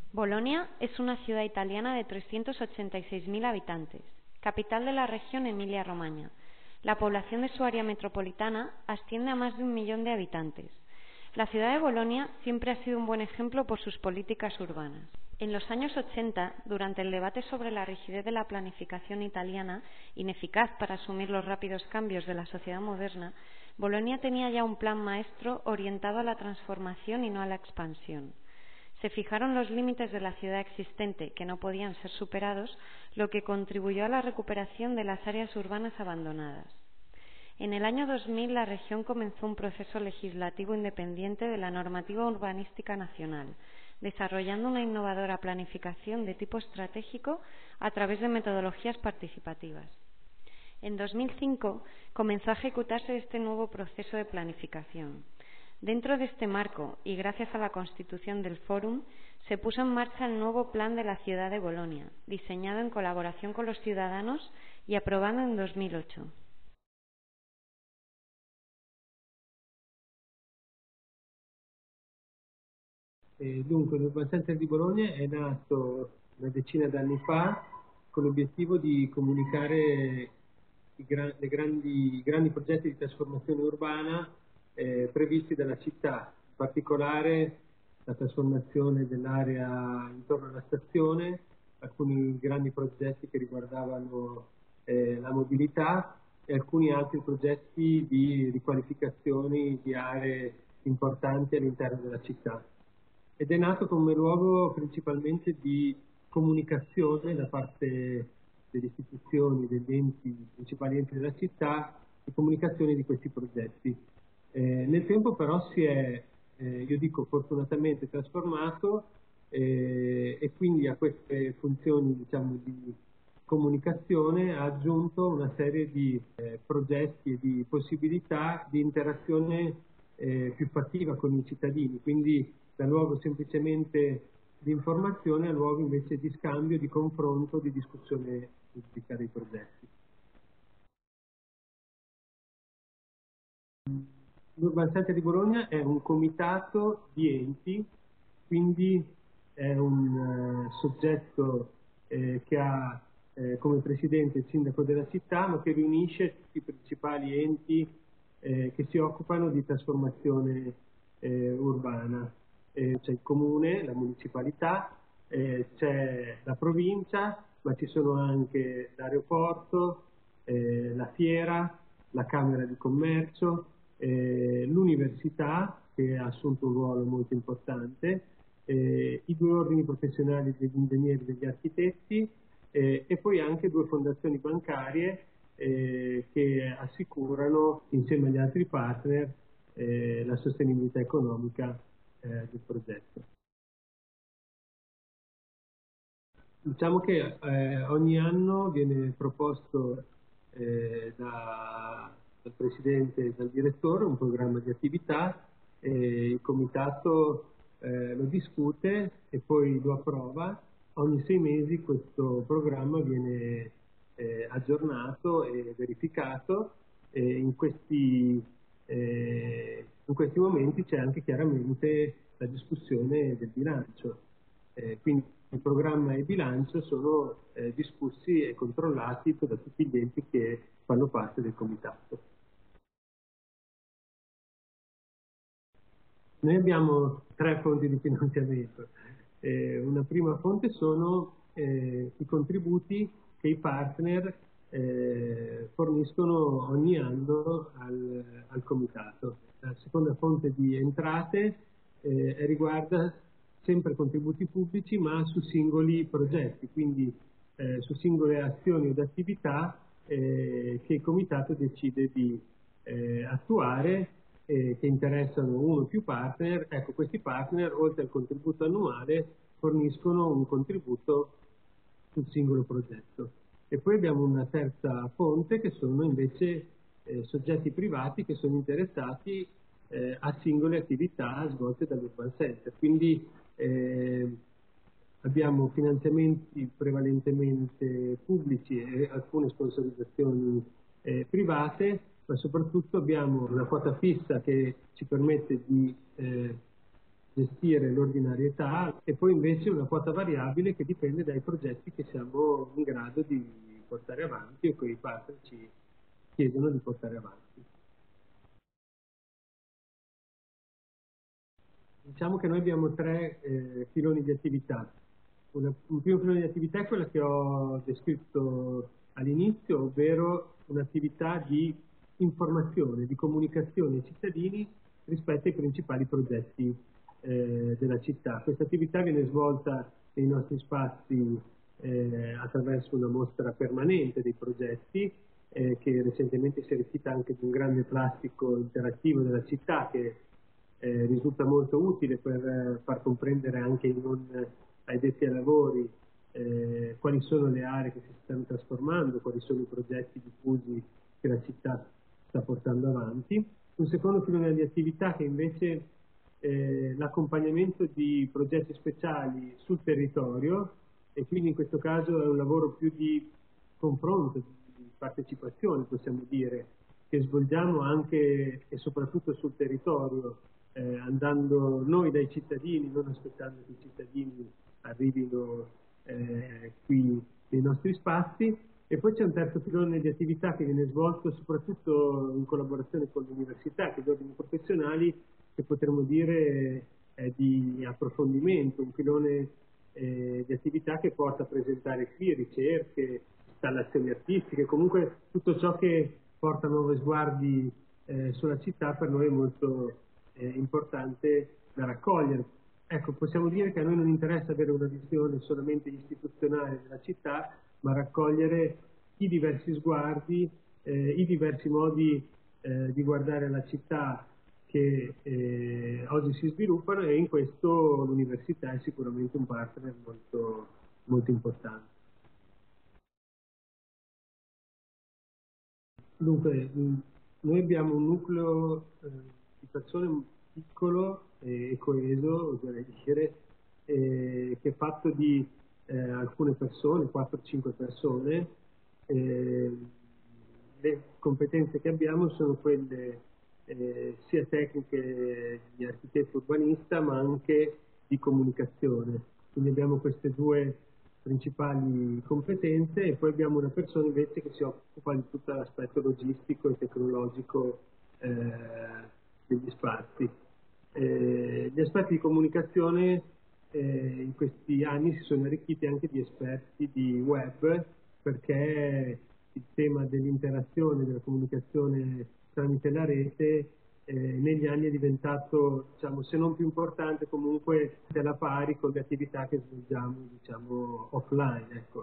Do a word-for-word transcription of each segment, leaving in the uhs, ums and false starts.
Bolonia es una ciudad italiana de trescientos ochenta y seis mil habitantes, capital de la región Emilia-Romagna. La población de su área metropolitana asciende a más de un millón de habitantes. La ciudad de Bolonia siempre ha sido un buen ejemplo por sus políticas urbanas. En los años ochenta, durante el debate sobre la rigidez de la planificación italiana, ineficaz para asumir los rápidos cambios de la sociedad moderna, Bolonia tenía ya un plan maestro orientado a la transformación y no a la expansión. Se fijaron los límites de la ciudad existente, que no podían ser superados, lo que contribuyó a la recuperación de las áreas urbanas abandonadas. En el año dos mil, la región comenzó un proceso legislativo independiente de la normativa urbanística nacional, desarrollando una innovadora planificación de tipo estratégico a través de metodologías participativas. En dos mil cinco comenzó a ejecutarse este nuevo proceso de planificación. Dentro de este marco, y gracias a la constitución del Fórum, se puso en marcha el nuevo Plan de la Ciudad de Bolonia, diseñado en colaboración con los ciudadanos y aprobado en dos mil ocho. Eh, dunque, l'Urban Center di Bologna è nato una decina d'anni fa con l'obiettivo di comunicare i, gra le grandi, i grandi progetti di trasformazione urbana eh, previsti dalla città, in particolare la trasformazione dell'area intorno alla stazione, alcuni grandi progetti che riguardavano eh, la mobilità e alcuni altri progetti di riqualificazioni di aree importanti all'interno della città. Ed è nato come luogo principalmente di comunicazione da parte delle istituzioni, degli enti, principali enti della città, di comunicazione di questi progetti. Eh, nel tempo però si è, eh, io dico fortunatamente, trasformato eh, e quindi a queste funzioni, diciamo, di comunicazione ha aggiunto una serie di eh, progetti e di possibilità di interazione eh, più fattiva con i cittadini, quindi da luogo semplicemente di informazione a luogo invece di scambio, di confronto, di discussione pubblica dei progetti. L'Urban Center di Bologna è un comitato di enti, quindi è un uh, soggetto eh, che ha eh, come presidente il sindaco della città, ma che riunisce tutti i principali enti eh, che si occupano di trasformazione eh, urbana. Eh, c'è il comune, la municipalità, eh, c'è la provincia, ma ci sono anche l'aeroporto, eh, la fiera, la Camera di Commercio, eh, l'università, che ha assunto un ruolo molto importante, eh, i due ordini professionali degli ingegneri e degli architetti eh, e poi anche due fondazioni bancarie eh, che assicurano, insieme agli altri partner, eh, la sostenibilità economica eh, del progetto. Diciamo che eh, ogni anno viene proposto eh, da, dal Presidente e dal Direttore un programma di attività, e il Comitato eh, lo discute e poi lo approva. Ogni sei mesi questo programma viene eh, aggiornato e verificato e in questi, eh, in questi momenti c'è anche chiaramente la discussione del bilancio. Eh, quindi il programma e il bilancio sono eh, discussi e controllati da tutti gli enti che fanno parte del comitato. Noi abbiamo tre fonti di finanziamento. Eh, una prima fonte sono eh, i contributi che i partner eh, forniscono ogni anno al, al comitato. La seconda fonte di entrate eh, riguarda sempre contributi pubblici ma su singoli progetti, quindi eh, su singole azioni ed attività eh, che il comitato decide di eh, attuare eh, che interessano uno o più partner. Ecco, questi partner oltre al contributo annuale forniscono un contributo sul singolo progetto. E poi abbiamo una terza fonte che sono invece eh, soggetti privati che sono interessati eh, a singole attività svolte dall'Urban Center. Quindi Eh, abbiamo finanziamenti prevalentemente pubblici e alcune sponsorizzazioni eh, private, ma soprattutto abbiamo una quota fissa che ci permette di, eh, gestire l'ordinarietà, e poi invece una quota variabile che dipende dai progetti che siamo in grado di portare avanti e che i partner ci chiedono di portare avanti. Diciamo che noi abbiamo tre eh, filoni di attività. Una, un primo filone di attività è quella che ho descritto all'inizio, ovvero un'attività di informazione, di comunicazione ai cittadini rispetto ai principali progetti eh, della città. Questa attività viene svolta nei nostri spazi eh, attraverso una mostra permanente dei progetti eh, che recentemente si è arricchita anche di un grande plastico interattivo della città che eh, risulta molto utile per eh, far comprendere anche ai non addetti ai lavori eh, quali sono le aree che si stanno trasformando, quali sono i progetti diffusi che la città sta portando avanti. Un secondo filone di attività che invece è l'accompagnamento di progetti speciali sul territorio, e quindi in questo caso è un lavoro più di confronto, di partecipazione, possiamo dire, che svolgiamo anche e soprattutto sul territorio, eh, andando noi dai cittadini, non aspettando che i cittadini arrivino eh, qui nei nostri spazi. E poi c'è un terzo filone di attività che viene svolto soprattutto in collaborazione con l'università, con gli ordini professionali, che potremmo dire è di approfondimento, un filone eh, di attività che porta a presentare qui ricerche, installazioni artistiche, comunque tutto ciò che porta nuovi sguardi eh, sulla città per noi è molto eh, importante da raccogliere. Ecco, possiamo dire che a noi non interessa avere una visione solamente istituzionale della città, ma raccogliere i diversi sguardi, eh, i diversi modi eh, di guardare la città che eh, oggi si sviluppano, e in questo l'università è sicuramente un partner molto, molto importante. Dunque, noi abbiamo un nucleo eh, di persone piccolo e coeso, oserei dire, eh, che è fatto di eh, alcune persone, quattro cinque persone. Eh, le competenze che abbiamo sono quelle eh, sia tecniche di architetto urbanista, ma anche di comunicazione. Quindi abbiamo queste due principali competenze, e poi abbiamo una persona invece che si occupa di tutto l'aspetto logistico e tecnologico eh, degli spazi. Eh, gli aspetti di comunicazione eh, in questi anni si sono arricchiti anche di esperti di web, perché il tema dell'interazione, della comunicazione tramite la rete eh, negli anni è diventato, diciamo, se non più importante, comunque alla pari con le attività che svolgiamo, diciamo, offline. Ecco.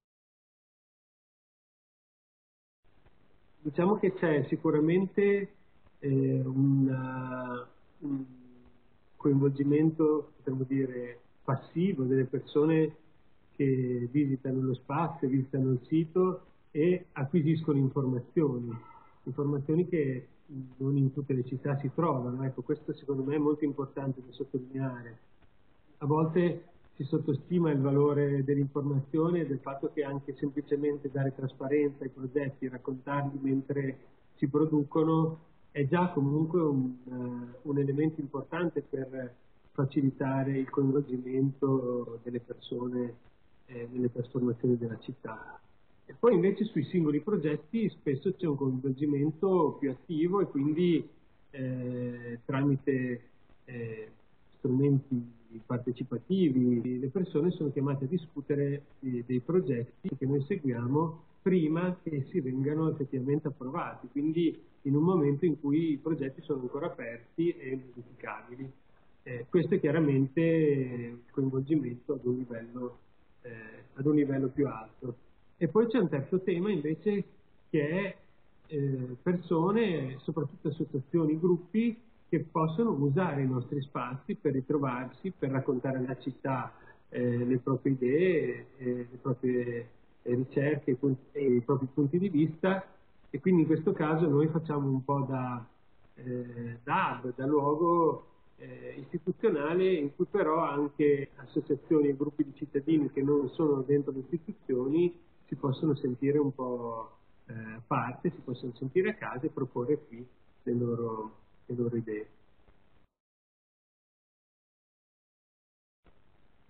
Diciamo che c'è sicuramente eh, una, un coinvolgimento, potremmo dire, passivo delle persone che visitano lo spazio, visitano il sito e acquisiscono informazioni, informazioni che non in tutte le città si trovano. Ecco, questo secondo me è molto importante da sottolineare. A volte si sottostima il valore dell'informazione e del fatto che anche semplicemente dare trasparenza ai progetti, raccontarli mentre si producono, è già comunque un, uh, un elemento importante per facilitare il coinvolgimento delle persone eh, nelle trasformazioni della città. E poi invece sui singoli progetti spesso c'è un coinvolgimento più attivo, e quindi eh, tramite eh, strumenti partecipativi le persone sono chiamate a discutere eh, dei progetti che noi seguiamo prima che essi vengano effettivamente approvati, quindi in un momento in cui i progetti sono ancora aperti e modificabili. Eh, questo è chiaramente il coinvolgimento ad un livello, eh, ad un livello più alto. E poi c'è un terzo tema invece che è eh, persone, soprattutto associazioni, gruppi che possono usare i nostri spazi per ritrovarsi, per raccontare alla città eh, le proprie idee, eh, le proprie eh, ricerche i, punti, i propri punti di vista, e quindi in questo caso noi facciamo un po' da, eh, da hub, da luogo eh, istituzionale, in cui però anche associazioni e gruppi di cittadini che non sono dentro le istituzioni si possono sentire un po' eh, parte, si possono sentire a casa e proporre qui le loro, le loro idee.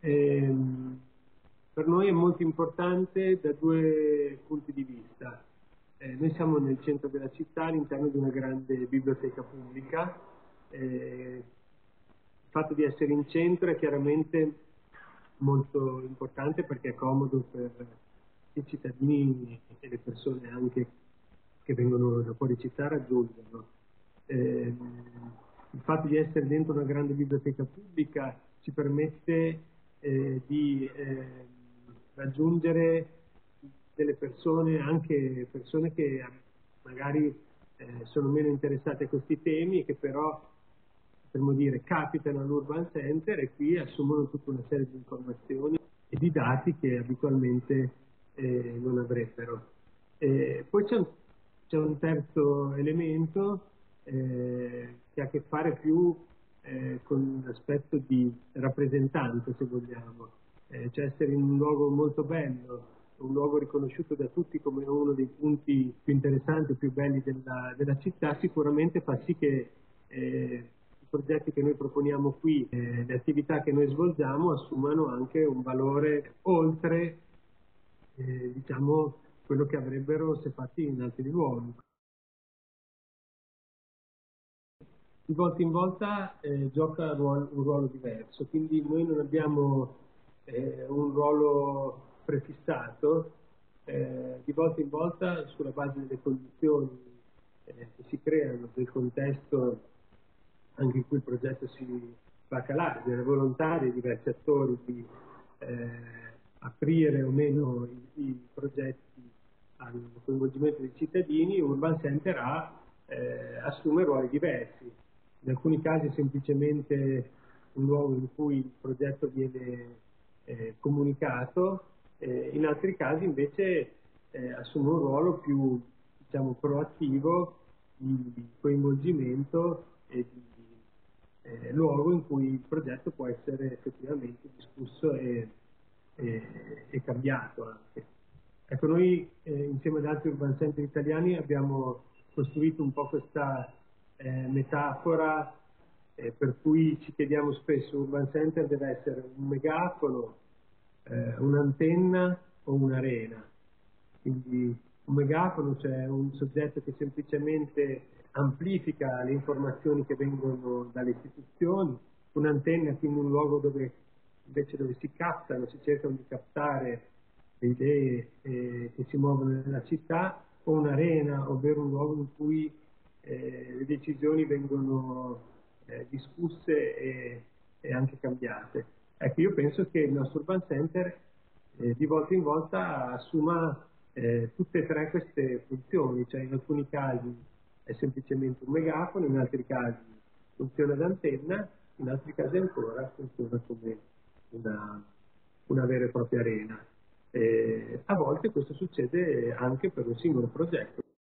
ehm, per noi è molto importante da due punti di vista. Eh, noi siamo nel centro della città, all'interno di una grande biblioteca pubblica. Eh, il fatto di essere in centro è chiaramente molto importante perché è comodo per i cittadini e le persone anche che vengono da fuori città a raggiungerlo. Eh, il fatto di essere dentro una grande biblioteca pubblica ci permette eh, di eh, raggiungere delle persone, anche persone che magari eh, sono meno interessate a questi temi e che però, potremmo dire, capitano all'Urban Center e qui assumono tutta una serie di informazioni e di dati che abitualmente eh, non avrebbero. E poi c'è un, c'è un terzo elemento eh, che ha a che fare più eh, con l'aspetto di rappresentante, se vogliamo, eh, cioè essere in un luogo molto bello, un luogo riconosciuto da tutti come uno dei punti più interessanti, più belli della, della città, sicuramente fa sì che eh, i progetti che noi proponiamo qui, eh, le attività che noi svolgiamo assumano anche un valore oltre eh, diciamo quello che avrebbero se fatti in altri luoghi. Di volta in volta eh, gioca un ruolo, un ruolo diverso, quindi noi non abbiamo eh, un ruolo prefissato, eh, di volta in volta sulla base delle condizioni eh, che si creano, del contesto anche in cui il progetto si va a calare, delle volontà dei diversi attori di eh, aprire o meno i, i progetti al coinvolgimento dei cittadini, Urban Center ha, eh, assume ruoli diversi. In alcuni casi è semplicemente un luogo in cui il progetto viene eh, comunicato, eh, in altri casi invece eh, assume un ruolo più, diciamo, proattivo di coinvolgimento e di eh, luogo in cui il progetto può essere effettivamente discusso e, e, e cambiato anche. Ecco, noi eh, insieme ad altri urban center italiani abbiamo costruito un po' questa eh, metafora eh, per cui ci chiediamo spesso: urban center deve essere un megafono, eh, un'antenna o un'arena. Quindi un megafono, cioè un soggetto che semplicemente amplifica le informazioni che vengono dalle istituzioni, un'antenna, quindi un luogo dove invece dove si captano, si cercano di captare le idee eh, che si muovono nella città, o un'arena, ovvero un luogo in cui eh, le decisioni vengono eh, discusse e, e anche cambiate. Ecco, io penso che il nostro urban center eh, di volta in volta assuma eh, tutte e tre queste funzioni, cioè in alcuni casi è semplicemente un megafono, in altri casi funziona da antenna, in altri casi ancora funziona come una, una vera e propria arena. Eh, a volte questo succede anche per un singolo progetto.